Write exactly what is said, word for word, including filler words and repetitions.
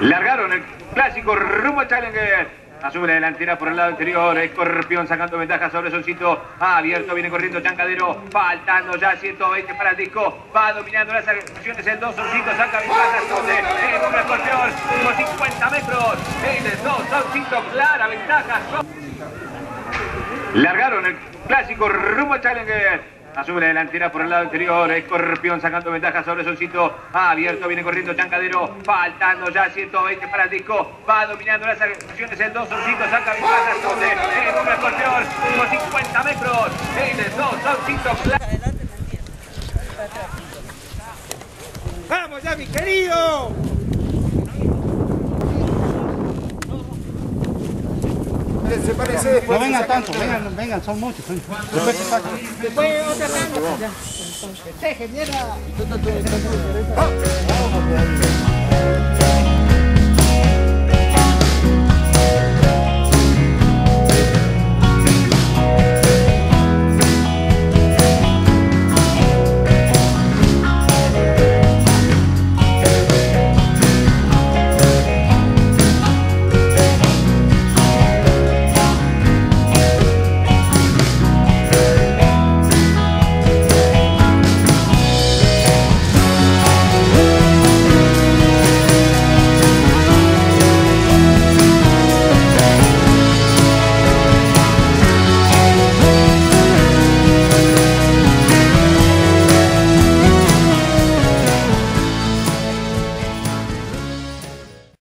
Largaron el clásico rumbo al Challenger. Asume la delantera por el lado interior. Escorpión sacando ventaja sobre Solcito. Abierto, viene corriendo Chancadero. Faltando ya ciento veinte para el disco. Va dominando las acciones el dos. Solcito saca ventaja sobre el uno Escorpión. Por cincuenta metros. El dos Solcito, clara ventaja. Largaron el clásico rumbo al Challenger. Asume la delantera por el lado interior. Escorpión sacando ventaja sobre Solcito. Abierto, viene corriendo Chancadero. Faltando ya ciento veinte para el disco. Va dominando las acciones el dos. Solcito saca ventaja sobre el uno Escorpión. Por cincuenta metros. El dos Solcito. ¡Vamos ya, mi querido! Se parece después. No vengan tanto, vengan, vengan, son muchos. Son... Después se sacan. Después otra tanda. Deje, mierda.